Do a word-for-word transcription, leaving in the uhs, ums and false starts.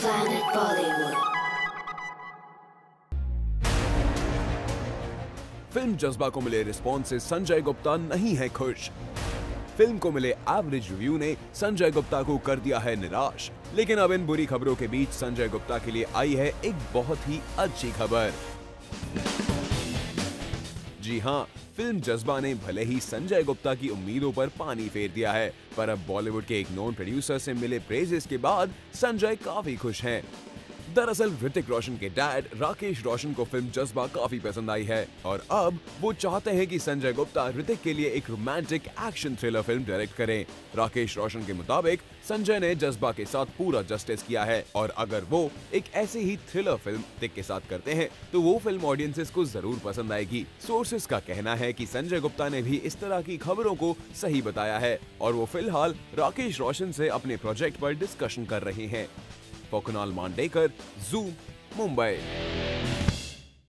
Planet Bollywood. Film जज्बा को मिले रिस्पॉन्स से संजय गुप्ता नहीं है खुश। फिल्म को मिले एवरेज रिव्यू ने संजय गुप्ता को कर दिया है निराश। लेकिन अब इन बुरी खबरों के बीच संजय गुप्ता के लिए आई है एक बहुत ही अच्छी खबर। जी हां, फिल्म जज्बा ने भले ही संजय गुप्ता की उम्मीदों पर पानी फेर दिया है, पर अब बॉलीवुड के एक नॉन प्रोड्यूसर से मिले प्रेजेस के बाद संजय काफी खुश हैं। दरअसल ऋतिक रोशन के डैड राकेश रोशन को फिल्म जज्बा काफी पसंद आई है और अब वो चाहते हैं कि संजय गुप्ता ऋतिक के लिए एक romantic action thriller film direct करें। राकेश रोशन के मुताबिक संजय ने जज्बा के साथ पूरा जस्टिस किया है और अगर वो एक ऐसी ही थ्रिलर फिल्म ऋतिक के साथ करते हैं तो वो फिल्म ऑडियंसेस को जरूर पसंद आएगी। सोर्सेस का कहना है कि संजय गुप्ता ने भी इस तरह की खबरों को सही बताया है और वो फिलहाल राकेश रोशन से अपने प्रोजेक्ट पर डिस्कशन कर रहे हैं। कुणाल मांडेकर, ज़ूम, मुंबई।